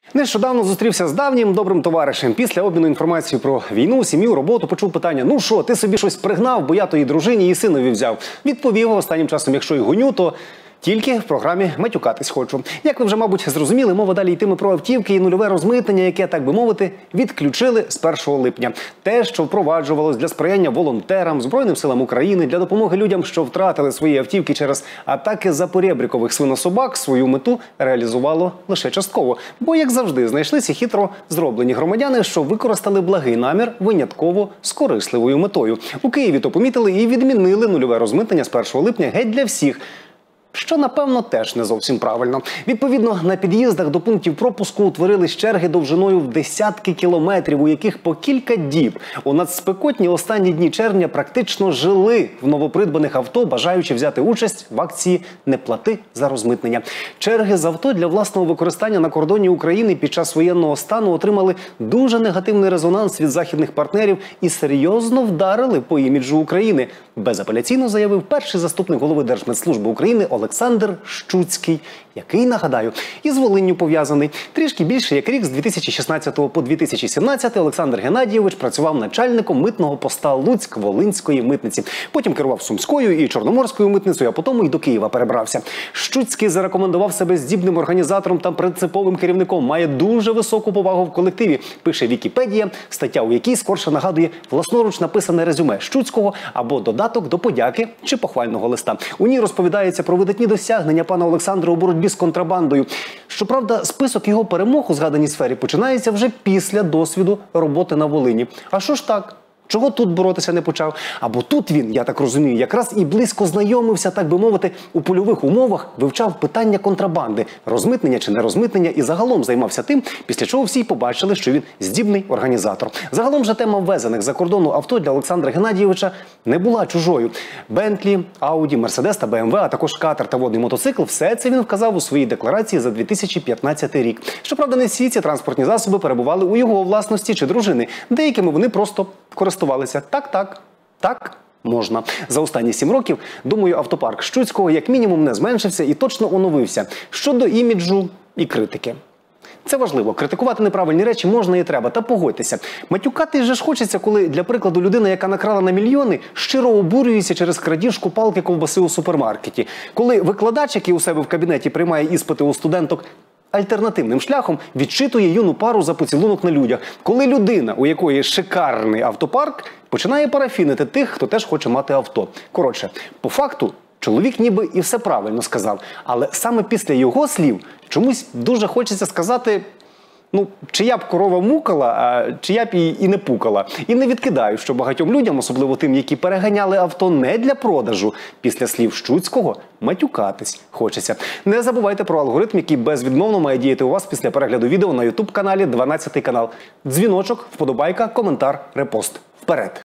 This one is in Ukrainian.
Нещодавно зустрівся з давнім добрим товаришем. Після обміну інформацією про війну, сім'ю, роботу почув питання: «Ну що, ти собі щось пригнав, бо я тої дружині і синові взяв?» Відповів: останнім часом, якщо й гоню, то тільки в програмі матюкатись хочу. Як ви вже, мабуть, зрозуміли, мова далі йтиме про автівки і нульове розмитнення, яке, так би мовити, відключили з 1 липня. Те, що впроваджувалось для сприяння волонтерам, Збройним силам України, для допомоги людям, що втратили свої автівки через атаки запорєбрікових свинособак, свою мету реалізувало лише частково. Бо, як завжди, знайшлися хитро зроблені громадяни, що використали благий намір винятково з корисливою метою. У Києві то помітили і відмінили нульове розмитнення з 1 липня геть для всіх. Що, напевно, теж не зовсім правильно. Відповідно, на під'їздах до пунктів пропуску утворились черги довжиною в десятки кілометрів, у яких по кілька діб. У надспекотні останні дні червня практично жили в новопридбаних авто, бажаючи взяти участь в акції «Не плати за розмитнення». Черги з авто для власного використання на кордоні України під час воєнного стану отримали дуже негативний резонанс від західних партнерів і серйозно вдарили по іміджу України. Безапеляційно заявив перший заступник голови Держмитслужби України Олександр Щуцький, який, нагадаю, із Волинню пов'язаний. Трішки більше як рік, з 2016 по 2017, Олександр Геннадійович працював начальником митного поста Луцьк-Волинської митниці. Потім керував Сумською і Чорноморською митницею, а потім і до Києва перебрався. Щуцький зарекомендував себе здібним організатором та принциповим керівником. Має дуже високу повагу в колективі, пише Вікіпедія, стаття у якій скорше нагадує власноруч написане резюме Щуцького або додаток до подяки чи похвального листа. У ній розповідається про видатні досягнення пана Олександра у боротьбі з контрабандою. Щоправда, список його перемог у згаданій сфері починається вже після досвіду роботи на Волині. А що ж так? Чого тут боротися не почав? Або тут він, я так розумію, якраз і близько знайомився, так би мовити, у польових умовах, вивчав питання контрабанди, розмитнення чи не розмитнення, і загалом займався тим, після чого всі побачили, що він здібний організатор. Загалом же тема ввезених за кордону авто для Олександра Геннадійовича не була чужою. Бентлі, Ауді, Мерседес та БМВ, а також катер та водний мотоцикл – все це він вказав у своїй декларації за 2015 рік. Щоправда, не всі ці транспортні засоби перебували у його власності чи дружини. Деякими вони просто користувалися. Так можна. За останні 7 років, думаю, автопарк Щуцького як мінімум не зменшився і точно оновився. Щодо іміджу і критики. Це важливо. Критикувати неправильні речі можна і треба. Та погодьтеся. Матюкати же ж хочеться, коли, для прикладу, людина, яка накрала на мільйони, щиро обурюється через крадіжку палки ковбаси у супермаркеті. Коли викладач, який у себе в кабінеті приймає іспити у студенток, альтернативним шляхом відчитує юну пару за поцілунок на людях. Коли людина, у якої шикарний автопарк, починає парафінити тих, хто теж хоче мати авто. Коротше, по факту, чоловік ніби і все правильно сказав. Але саме після його слів чомусь дуже хочеться сказати: ну, чия б корова мукала, а чия б і не пукала. І не відкидаю, що багатьом людям, особливо тим, які переганяли авто не для продажу, після слів Щуцького матюкатись хочеться. Не забувайте про алгоритм, який безвідмовно має діяти у вас після перегляду відео на YouTube-каналі 12 канал. Дзвіночок, вподобайка, коментар, репост. Вперед!